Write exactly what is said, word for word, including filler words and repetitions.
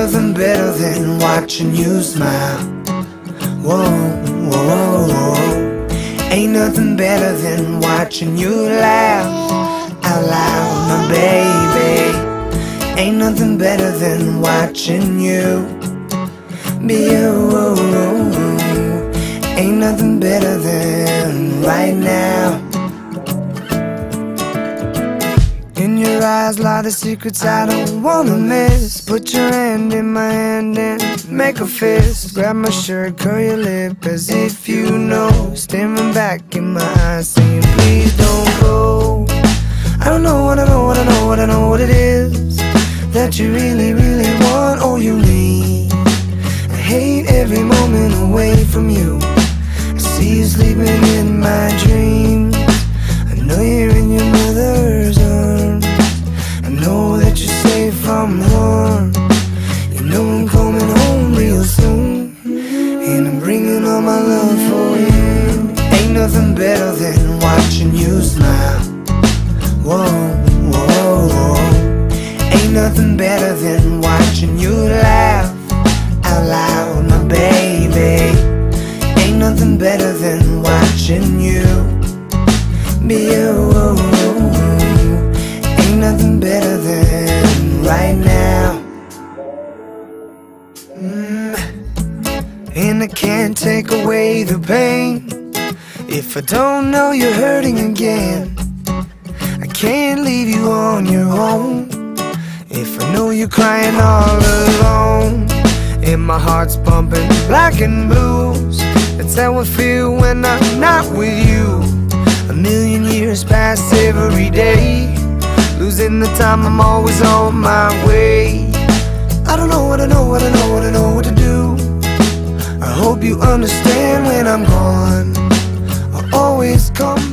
nothing better than watching you smile. Whoa, whoa, whoa, whoa. Ain't nothing better than watching you laugh out loud, my baby. Ain't nothing better than watching you be you. Ain't nothing better than right now. In your eyes lie the secrets I don't wanna miss. Put your hand in my hand and make a fist. Grab my shirt, curl your lip as if you know. Staring back in my eyes saying please don't go. I don't know what I know, what I know, what I know what it is that you really, really want or you need. I hate every moment away from you. I see you sleeping in my dreams. I know you're in your mother's arms. I know that you're safe from harm. You know I'm coming home real soon, and I'm bringing all my love for you. Ain't nothing better than watching you smile. Whoa, whoa, whoa. Ain't nothing better than watching you laugh out loud, my baby. Ain't nothing better than watching you be you. Ain't nothing better than right now. mm. And I can't take away the pain if I don't know you're hurting again. I can't leave you on your own if I know you're crying all alone. And my heart's pumping black and blues. That's how I feel when I'm not with you. A million years pass every day, losing the time, I'm always on my way. I don't know what I know, what I know, what I know what to do. I hope you understand when I'm gone, I'll always come